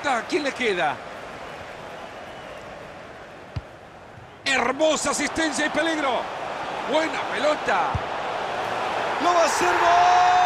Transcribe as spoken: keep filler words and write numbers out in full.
pelota, ¿quién le queda? Hermosa asistencia y peligro. Buena pelota. ¡Lo va a hacer! ¡Gol!